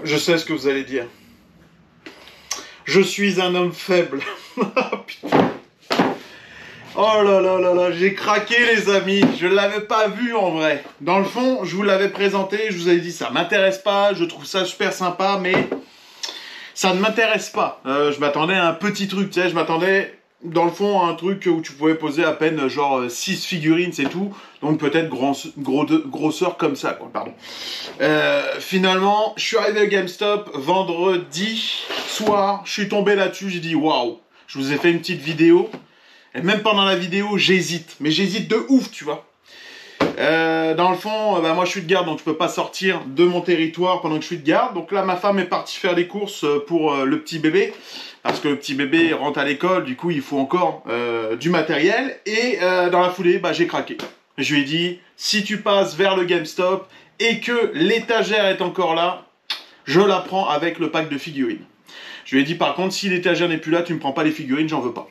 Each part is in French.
Je sais ce que vous allez dire. Je suis un homme faible. Putain. Oh là là là là, j'ai craqué les amis. Je ne l'avais pas vu en vrai. Dans le fond, je vous l'avais présenté, je vous avais dit ça m'intéresse pas, je trouve ça super sympa, mais ça ne m'intéresse pas. Je m'attendais à un petit truc, tu sais, je m'attendais dans le fond à un truc où tu pouvais poser à peine genre 6 figurines, c'est tout. Donc peut-être grosseur comme ça, quoi, pardon. Finalement, je suis arrivé au GameStop vendredi soir, je suis tombé là-dessus, j'ai dit waouh. Je vous ai fait une petite vidéo. Et même pendant la vidéo, j'hésite. Mais j'hésite de ouf, tu vois. Dans le fond, moi je suis de garde, donc je peux pas sortir de mon territoire pendant que je suis de garde. Donc là, ma femme est partie faire des courses pour le petit bébé. Parce que le petit bébé rentre à l'école, du coup il faut encore du matériel. Et dans la foulée, j'ai craqué. Je lui ai dit, si tu passes vers le GameStop et que l'étagère est encore là, je la prends avec le pack de figurines. Je lui ai dit par contre, si l'étagère n'est plus là, tu me prends pas les figurines, j'en veux pas.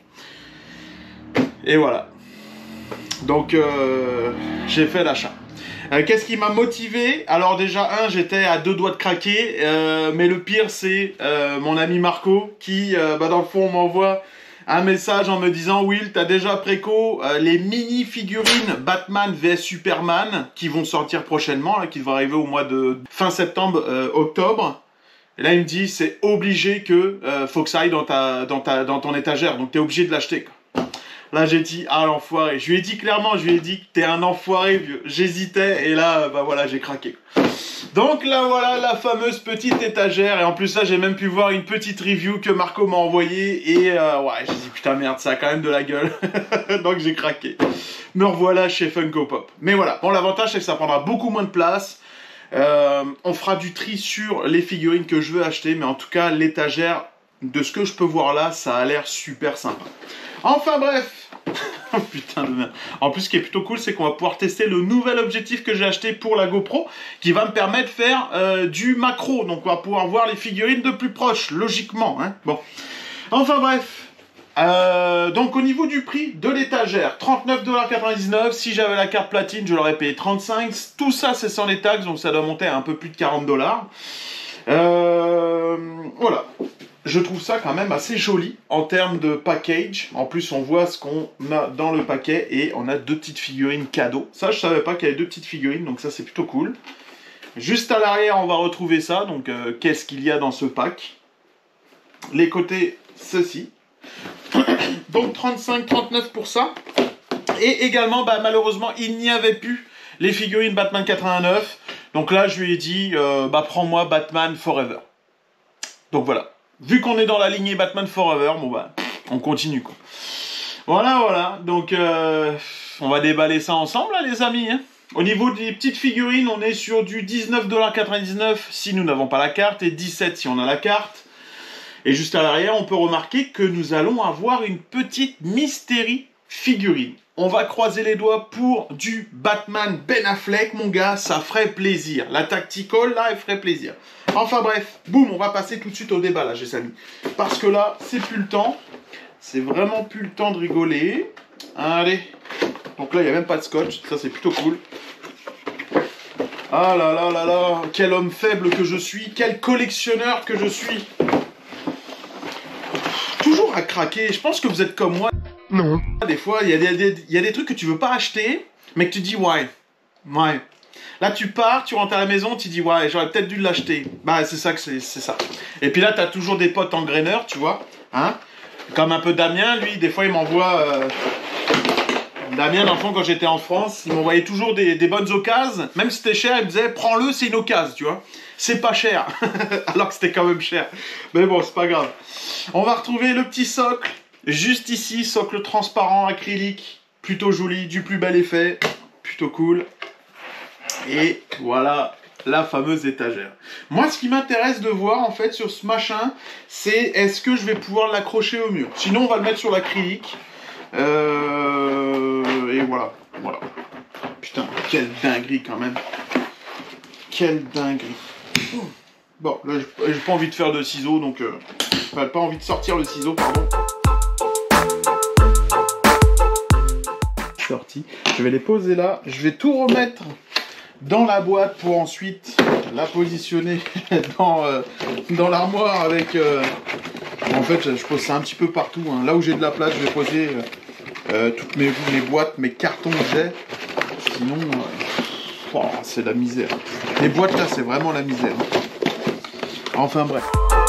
Et voilà. Donc, j'ai fait l'achat. Qu'est-ce qui m'a motivé? Alors déjà, j'étais à 2 doigts de craquer. Mais le pire, c'est mon ami Marco qui, dans le fond, m'envoie un message en me disant « Will, t'as déjà préco les mini-figurines Batman vs Superman qui vont sortir prochainement, là, qui vont arriver au mois de fin septembre, octobre. » Et là, il me dit « C'est obligé que faut que ça aille dans ton étagère. Donc, t'es obligé de l'acheter. » Là, j'ai dit, ah l'enfoiré. Je lui ai dit clairement, je lui ai dit que t'es un enfoiré, vieux. J'hésitais, et là, voilà, j'ai craqué. Donc là, voilà, la fameuse petite étagère. Et en plus, là, j'ai même pu voir une petite review que Marco m'a envoyée. Et ouais, j'ai dit, putain, merde, ça a quand même de la gueule. Donc, j'ai craqué. Me revoilà chez Funko Pop. Mais voilà, bon, l'avantage, c'est que ça prendra beaucoup moins de place. On fera du tri sur les figurines que je veux acheter. Mais en tout cas, l'étagère, de ce que je peux voir là, ça a l'air super sympa. Enfin bref. Oh putain de merde. En plus, ce qui est plutôt cool, c'est qu'on va pouvoir tester le nouvel objectif que j'ai acheté pour la GoPro, qui va me permettre de faire du macro. Donc, on va pouvoir voir les figurines de plus proche, logiquement. Hein. Bon. Enfin bref. Donc, au niveau du prix de l'étagère, 39,99 $. Si j'avais la carte platine, je l'aurais payé 35 $. Tout ça, c'est sans les taxes, donc ça doit monter à un peu plus de 40 $. Voilà. Je trouve ça quand même assez joli en termes de package. En plus, on voit ce qu'on a dans le paquet et on a 2 petites figurines cadeaux. Ça, je savais pas qu'il y avait 2 petites figurines, donc ça, c'est plutôt cool. Juste à l'arrière, on va retrouver ça. Donc, qu'est-ce qu'il y a dans ce pack? Les côtés, ceci. Donc, 35-39 pour ça. Et également, malheureusement, il n'y avait plus les figurines Batman 89. Donc là, je lui ai dit, prends-moi Batman Forever. Donc voilà. Vu qu'on est dans la lignée Batman Forever, on continue quoi. Voilà. Donc, on va déballer ça ensemble, là, les amis. Hein. Au niveau des petites figurines, on est sur du 19,99 $ si nous n'avons pas la carte et 17 si on a la carte. Et juste à l'arrière, on peut remarquer que nous allons avoir une petite Mystery figurine. On va croiser les doigts pour du Batman Ben Affleck, mon gars, ça ferait plaisir. La tactical, là, elle ferait plaisir. Enfin bref, boum, on va passer tout de suite au débat, là, les amis. Parce que là, c'est plus le temps. C'est vraiment plus le temps de rigoler. Allez. Donc là, il n'y a même pas de scotch. Ça, c'est plutôt cool. Ah là là là là. Quel homme faible que je suis. Quel collectionneur que je suis. Toujours à craquer. Je pense que vous êtes comme moi. Non. Des fois, il y a des trucs que tu veux pas acheter, mais que tu dis ouais. Là, tu pars, tu rentres à la maison, tu dis ouais, j'aurais peut-être dû l'acheter. C'est ça que c'est ça. Et puis là, tu as toujours des potes engraineurs, tu vois. Hein, comme un peu Damien, lui, des fois, il m'envoie... Damien, dans le fond, quand j'étais en France, il m'envoyait toujours des bonnes occasions. Même si c'était cher, il me disait prends-le, c'est une occasion, tu vois. C'est pas cher. Alors que c'était quand même cher. Mais bon, c'est pas grave. On va retrouver le petit socle. Juste ici, socle transparent, acrylique, plutôt joli, du plus bel effet, plutôt cool. Et voilà la fameuse étagère. Moi, ce qui m'intéresse de voir, en fait, sur ce machin, c'est est-ce que je vais pouvoir l'accrocher au mur. Sinon, on va le mettre sur l'acrylique. Et voilà. Putain, quelle dinguerie, quand même. Quelle dinguerie. Bon, là, j'ai pas envie de faire de ciseaux, donc... pas envie de sortir le ciseau, pardon. Sorti. Je vais les poser là. Je vais tout remettre dans la boîte pour ensuite la positionner dans l'armoire avec... En fait, je pose ça un petit peu partout. Hein. Là où j'ai de la place, je vais poser toutes mes boîtes, mes cartons que j'ai. Sinon, oh, c'est la misère. Les boîtes là, c'est vraiment la misère. Enfin bref.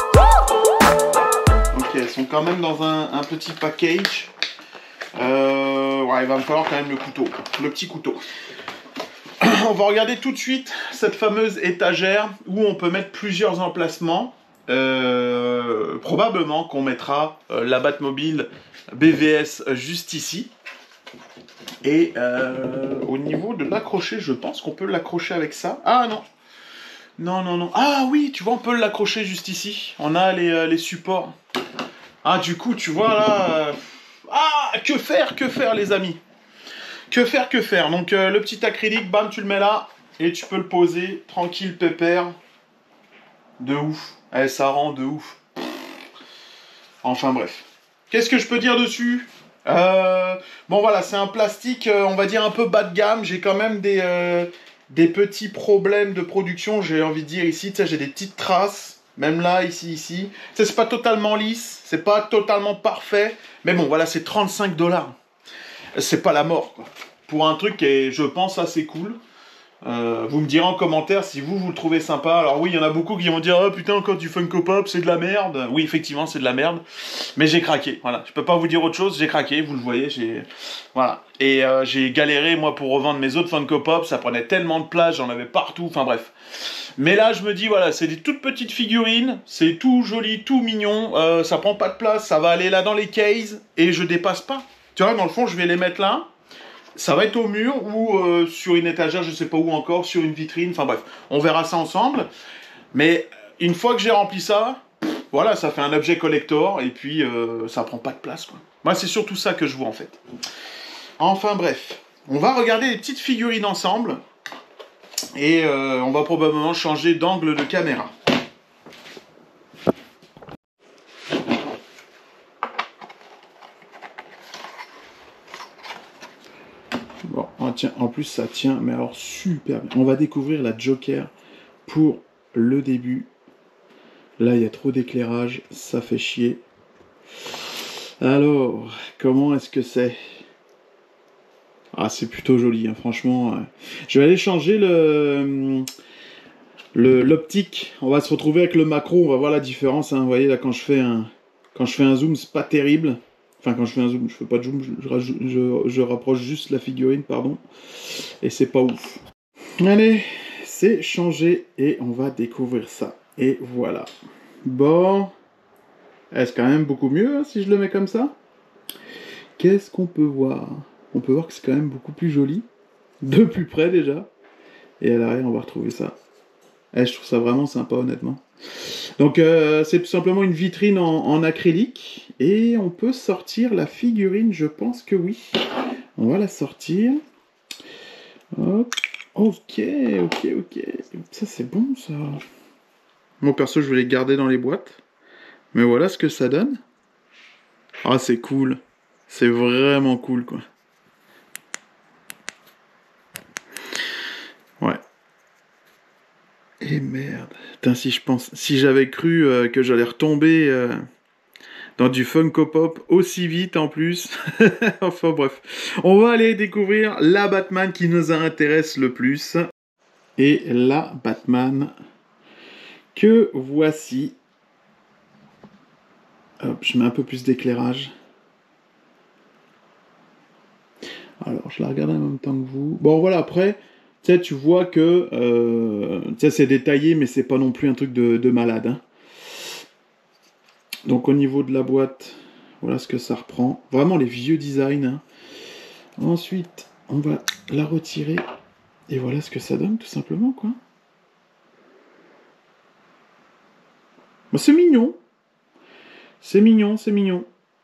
Ok, elles sont quand même dans un petit package. Ouais, il va me falloir quand même le couteau, le petit couteau. On va regarder tout de suite cette fameuse étagère où on peut mettre plusieurs emplacements. Probablement qu'on mettra la Batmobile BVS juste ici. Et au niveau de l'accrocher, je pense qu'on peut l'accrocher avec ça. Ah non. Non, non, non. Ah oui, tu vois, on peut l'accrocher juste ici. On a les supports. Ah, du coup, tu vois là... Ah, que faire les amis? Que faire? Donc le petit acrylique, bam, tu le mets là. Et tu peux le poser, tranquille, pépère. De ouf. Eh, ça rend de ouf. Enfin bref. Qu'est-ce que je peux dire dessus? Bon voilà, c'est un plastique, on va dire un peu bas de gamme. J'ai quand même des petits problèmes de production, j'ai envie de dire ici. Tu sais, j'ai des petites traces. Même là, ici. C'est pas totalement lisse, c'est pas totalement parfait. Mais bon, voilà, c'est 35 $. C'est pas la mort, quoi. Pour un truc qui est, je pense, assez cool. Vous me direz en commentaire si vous le trouvez sympa. Alors oui, il y en a beaucoup qui vont dire « Oh putain, encore du Funko Pop, c'est de la merde ». Oui, effectivement, c'est de la merde. Mais j'ai craqué, voilà. Je peux pas vous dire autre chose, j'ai craqué, vous le voyez, voilà. Et j'ai galéré, moi, pour revendre mes autres Funko Pop. Ça prenait tellement de place, j'en avais partout, enfin bref. Mais là, je me dis, voilà, c'est des toutes petites figurines. C'est tout joli, tout mignon. Ça prend pas de place, ça va aller là dans les cases. Et je dépasse pas. Tu vois, dans le fond, je vais les mettre là. Ça va être au mur ou sur une étagère, je sais pas où encore, sur une vitrine, enfin bref, on verra ça ensemble. Mais une fois que j'ai rempli ça, voilà, ça fait un objet collector et puis ça prend pas de place, quoi. Moi, c'est surtout ça que je vois en fait. Enfin bref, on va regarder les petites figurines ensemble et on va probablement changer d'angle de caméra. Bon, tiens, en plus ça tient, mais alors super bien. On va découvrir la Joker pour le début. Là, il y a trop d'éclairage, ça fait chier. Alors, comment est-ce que c'est? Ah, c'est plutôt joli, hein, franchement. Je vais aller changer l'optique. On va se retrouver avec le macro, on va voir la différence. Hein. Vous voyez, là, quand je fais un zoom, c'est pas terrible. Enfin, quand je fais un zoom, je fais pas de zoom, je rapproche juste la figurine, pardon. Et c'est pas ouf. Allez, c'est changé et on va découvrir ça. Et voilà. Bon. C'est quand même beaucoup mieux hein, si je le mets comme ça. Qu'est-ce qu'on peut voir? On peut voir que c'est quand même beaucoup plus joli. De plus près déjà. Et à l'arrière, on va retrouver ça. Je trouve ça vraiment sympa, honnêtement. Donc, c'est tout simplement une vitrine en acrylique. Et on peut sortir la figurine, je pense que oui. On va la sortir. Hop. Ok. Ça, c'est bon, ça. Moi, perso, je vais les garder dans les boîtes. Mais voilà ce que ça donne. Ah, c'est cool. C'est vraiment cool, quoi. Ouais. Et merde. Putain, si j'avais cru que j'allais retomber dans du Funko Pop aussi vite en plus. Enfin bref. On va aller découvrir la Batman qui nous intéresse le plus. Et la Batman que voici. Hop, je mets un peu plus d'éclairage. Alors, je la regarde en même temps que vous. Bon, voilà, après, tu sais, tu vois que c'est détaillé, mais c'est pas non plus un truc de malade. Hein. Donc, au niveau de la boîte, voilà ce que ça reprend. Vraiment les vieux designs. Hein. Ensuite, on va la retirer. Et voilà ce que ça donne, tout simplement, quoi. Bah, c'est mignon. C'est mignon.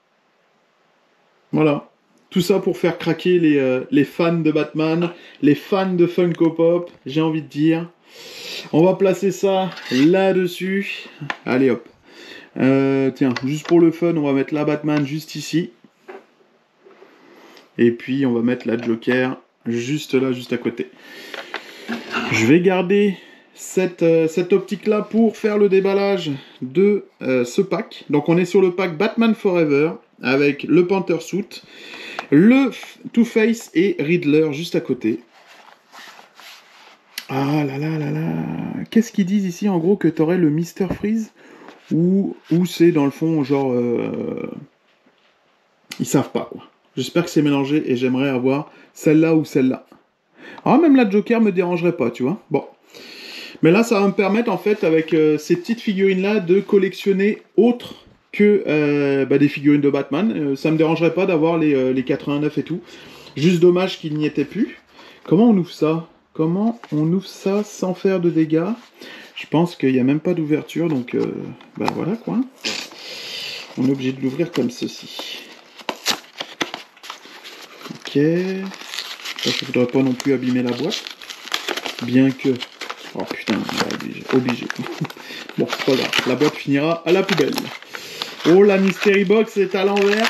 Voilà. Tout ça pour faire craquer les fans de Batman, les fans de Funko Pop, j'ai envie de dire. On va placer ça là-dessus. Allez hop. Tiens, juste pour le fun, on va mettre la Batman juste ici. Et puis on va mettre la Joker juste là, juste à côté. Je vais garder cette optique-là pour faire le déballage de ce pack. Donc on est sur le pack Batman Forever avec le Panther Suit, le Two-Face et Riddler juste à côté. Ah là là là là. Qu'est-ce qu'ils disent ici en gros que t'aurais le Mr. Freeze ou c'est dans le fond genre ils savent pas quoi. J'espère que c'est mélangé et j'aimerais avoir celle-là ou celle-là. Ah même la Joker me dérangerait pas, tu vois. Bon. Mais là ça va me permettre en fait avec ces petites figurines là de collectionner autre que des figurines de Batman. Ça me dérangerait pas d'avoir les 89 et tout. Juste dommage qu'il n'y était plus. Comment on ouvre ça? Comment on ouvre ça sans faire de dégâts? Je pense qu'il n'y a même pas d'ouverture, donc voilà quoi. On est obligé de l'ouvrir comme ceci. Ok. Ça, je ne voudrais pas non plus abîmer la boîte. Bien que... Oh putain, obligé. Bon, c'est pas grave. La boîte finira à la poubelle. Oh, la Mystery Box est à l'envers.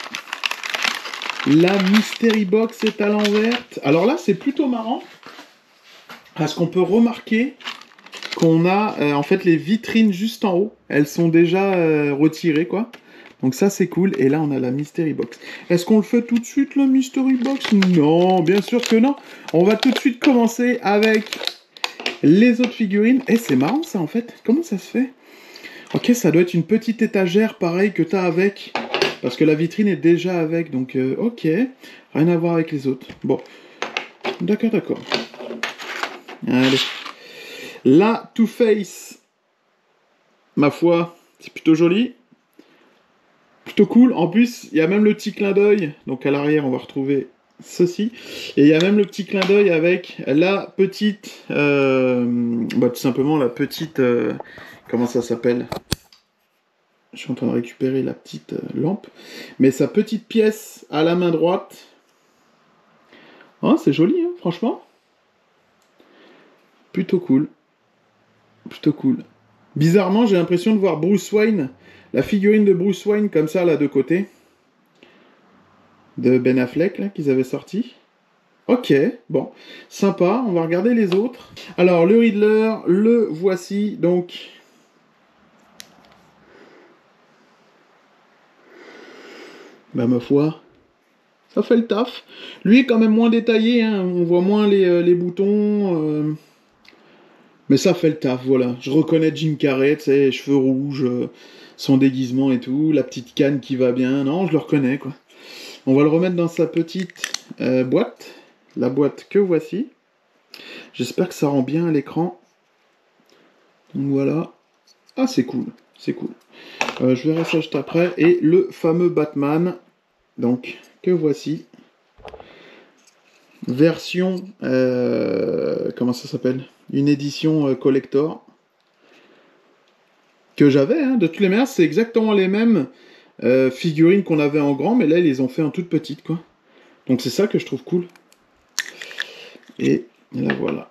La Mystery Box est à l'envers. Alors là, c'est plutôt marrant. Parce qu'on peut remarquer qu'on a en fait les vitrines juste en haut. Elles sont déjà retirées, quoi. Donc ça, c'est cool. Et là, on a la Mystery Box. Est-ce qu'on le fait tout de suite, la Mystery Box? Non, bien sûr que non. On va tout de suite commencer avec les autres figurines. Et c'est marrant, ça, en fait. Comment ça se fait? Ok, ça doit être une petite étagère, pareil, que tu as avec. Parce que la vitrine est déjà avec. Donc, ok. Rien à voir avec les autres. Bon. D'accord, d'accord. Allez. La Two-Face, ma foi, c'est plutôt joli. Plutôt cool. En plus, il y a même le petit clin d'œil. Donc à l'arrière, on va retrouver ceci. Et il y a même le petit clin d'œil avec la petite... tout simplement la petite... comment ça s'appelle? Je suis en train de récupérer la petite lampe. Mais sa petite pièce à la main droite. Oh, c'est joli, hein, franchement. Plutôt cool. Plutôt cool. Bizarrement, j'ai l'impression de voir Bruce Wayne, la figurine de Bruce Wayne comme ça, là, de côté. De Ben Affleck, là, qu'ils avaient sorti. Ok, bon. Sympa, on va regarder les autres. Alors, le Riddler, le voici, donc... Bah, ma foi, ça fait le taf. Lui est quand même moins détaillé, hein. On voit moins les boutons... Mais ça fait le taf, voilà. Je reconnais Jim Carrey, tu sais, cheveux rouges, son déguisement et tout, la petite canne qui va bien. Non, je le reconnais, quoi. On va le remettre dans sa petite boîte. La boîte que voici. J'espère que ça rend bien à l'écran. Donc voilà. Ah, c'est cool. C'est cool. Je verrai ça juste après. Et le fameux Batman. Donc, que voici. Version... comment ça s'appelle? Une édition collector. Que j'avais, hein. De toutes les manières, c'est exactement les mêmes figurines qu'on avait en grand, mais là, ils les ont fait en toute petite, quoi. Donc c'est ça que je trouve cool. Et là, voilà.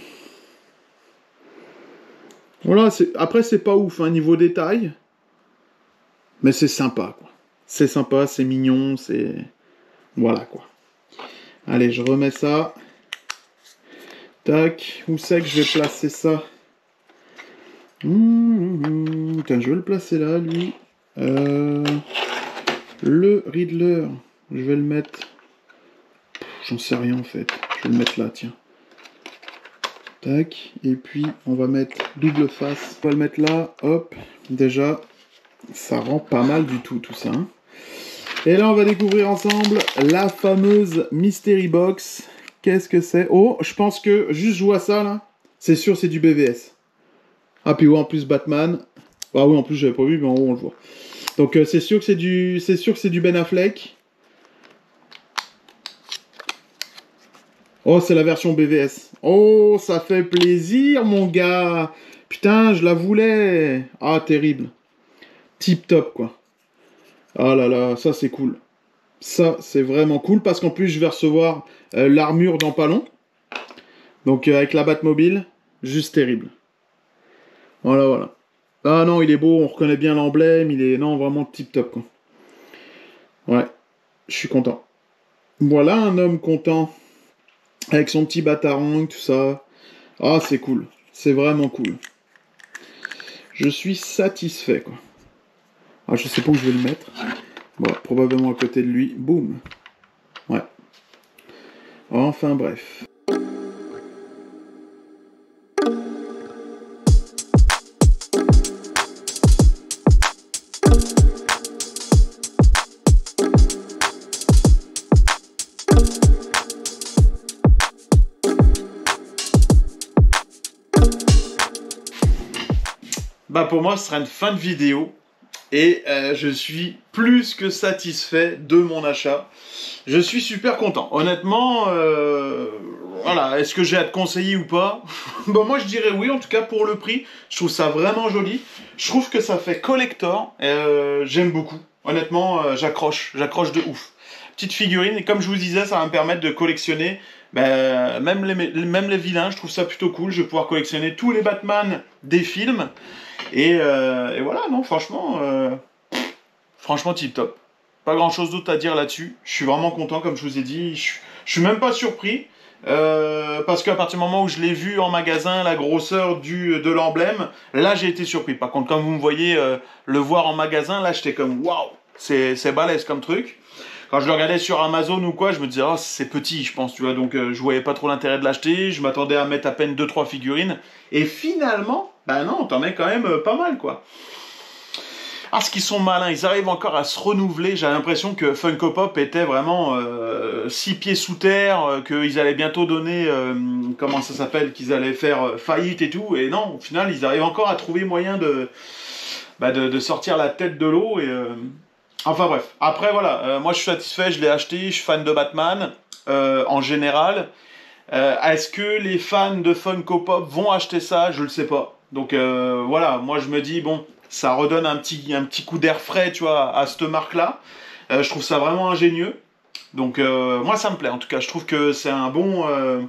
Voilà, après, c'est pas ouf, hein, niveau détail. Mais c'est sympa, quoi. C'est sympa, c'est mignon, c'est... Voilà, quoi. Allez, je remets ça. Tac. Où c'est que je vais placer ça? Tiens, je vais le placer là, lui. Le Riddler, je vais le mettre... J'en sais rien, en fait. Je vais le mettre là, tiens. Tac. Et puis, on va mettre double face. On va le mettre là. Hop. Déjà, ça rend pas mal du tout ça. Hein. Et là, on va découvrir ensemble la fameuse Mystery Box. Qu'est-ce que c'est? Oh, je pense que, juste je vois ça, là. C'est sûr, c'est du BVS. Ah, puis ouais, en plus, Batman. Ah oui, en plus, j'avais pas vu, mais en haut, on le voit. Donc, c'est sûr que c'est du Ben Affleck. Oh, c'est la version BVS. Oh, ça fait plaisir, mon gars. Putain, je la voulais. Ah, terrible. Tip top, quoi. Ah là là, ça c'est cool. Ça, c'est vraiment cool parce qu'en plus, je vais recevoir l'armure dans pas long. Donc, avec la Batmobile, juste terrible. Voilà, voilà. Ah non, il est beau, on reconnaît bien l'emblème. Il est, non, vraiment tip top, quoi. Ouais, je suis content. Voilà un homme content. Avec son petit batarang, tout ça. Ah, c'est cool. C'est vraiment cool. Je suis satisfait, quoi. Ah, je sais pas où je vais le mettre. Bon, probablement à côté de lui. Boum. Ouais. Enfin, bref. Bah pour moi, ce sera une fin de vidéo. Et je suis plus que satisfait de mon achat. Je suis super content. Honnêtement, voilà, est-ce que j'ai à te conseiller ou pas? Bon, moi je dirais oui, en tout cas pour le prix. Je trouve ça vraiment joli. Je trouve que ça fait collector. J'aime beaucoup. Honnêtement, j'accroche de ouf. Petite figurine, et comme je vous disais, ça va me permettre de collectionner même les vilains. Je trouve ça plutôt cool. Je vais pouvoir collectionner tous les Batman des films. Et voilà, non, franchement tip top. Pas grand chose d'autre à dire là-dessus. Je suis vraiment content, comme je vous ai dit. Je suis même pas surpris. Parce qu'à partir du moment où je l'ai vu en magasin, la grosseur de l'emblème, là j'ai été surpris. Par contre, comme vous me voyez le voir en magasin, là j'étais comme waouh, c'est balèze comme truc. Quand je le regardais sur Amazon ou quoi, je me disais oh c'est petit, je pense, tu vois, donc je voyais pas trop l'intérêt de l'acheter. Je m'attendais à mettre à peine 2-3 figurines. Et finalement, bah non, t'en mets quand même pas mal, quoi. Ah, ce qu'ils sont malins, ils arrivent encore à se renouveler. J'ai l'impression que Funko Pop était vraiment 6 pieds sous terre, qu'ils allaient bientôt donner, comment ça s'appelle, qu'ils allaient faire faillite et tout. Et non, au final, ils arrivent encore à trouver moyen de sortir la tête de l'eau. Enfin bref, après voilà, moi je suis satisfait, je l'ai acheté, je suis fan de Batman en général. Est-ce que les fans de Funko Pop vont acheter ça? Je le sais pas. Donc voilà, moi je me dis, bon, ça redonne un petit coup d'air frais, tu vois, à cette marque-là. Je trouve ça vraiment ingénieux. Donc moi ça me plaît, en tout cas, je trouve que c'est un bon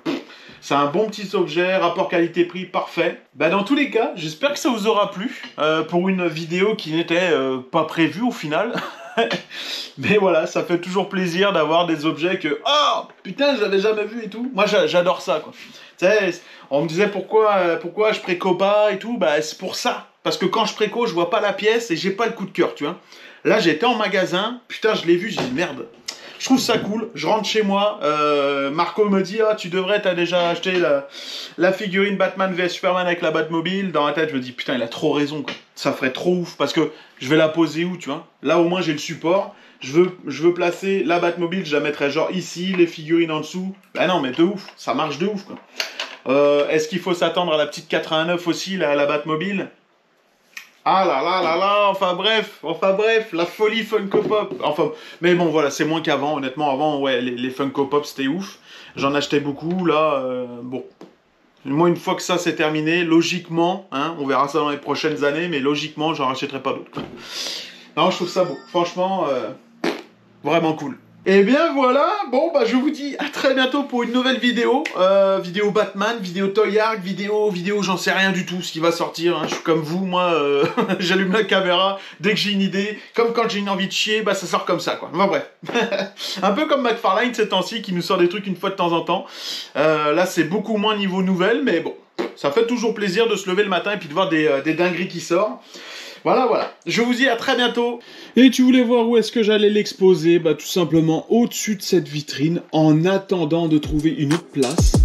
petit objet, rapport qualité-prix parfait. Bah dans tous les cas, j'espère que ça vous aura plu pour une vidéo qui n'était pas prévue au final. Mais voilà, ça fait toujours plaisir d'avoir des objets que oh putain j'avais jamais vu et tout. Moi j'adore ça, quoi. Tu sais, on me disait pourquoi je préco pas et tout. Bah c'est pour ça, parce que quand je préco je vois pas la pièce et j'ai pas le coup de cœur, tu vois. Là j'étais en magasin, putain je l'ai vu, j'ai dit merde. Je trouve ça cool, je rentre chez moi, Marco me dit ah tu devrais, t'as déjà acheté la figurine Batman vs Superman avec la Batmobile. Dans ma tête je me dis putain il a trop raison, quoi. Ça ferait trop ouf, parce que je vais la poser où, tu vois. Là au moins j'ai le support, je veux placer la Batmobile, je la mettrais genre ici, les figurines en dessous. Bah non mais de ouf, ça marche de ouf, quoi. Est-ce qu'il faut s'attendre à la petite 89 aussi, la Batmobile? Ah là là là là, enfin bref, la folie Funko Pop. Enfin, mais bon voilà, c'est moins qu'avant, honnêtement. Avant, ouais, les Funko Pop c'était ouf. J'en achetais beaucoup, là, bon. Moi, une fois que ça c'est terminé, logiquement, hein, on verra ça dans les prochaines années, mais logiquement, j'en rachèterai pas d'autres. Non, je trouve ça beau. Franchement, vraiment cool. Et bien voilà, bon bah je vous dis à très bientôt pour une nouvelle vidéo, vidéo Batman, vidéo Toy Ark, vidéo j'en sais rien du tout ce qui va sortir, hein. Je suis comme vous, moi j'allume la caméra dès que j'ai une idée, comme quand j'ai une envie de chier, bah ça sort comme ça, quoi. Enfin bref, un peu comme McFarlane ces temps-ci qui nous sort des trucs une fois de temps en temps, là c'est beaucoup moins niveau nouvelle, mais bon, ça fait toujours plaisir de se lever le matin et puis de voir des dingueries qui sortent. Voilà. Je vous dis à très bientôt. Et tu voulais voir où est-ce que j'allais l'exposer? Bah tout simplement au-dessus de cette vitrine, en attendant de trouver une autre place.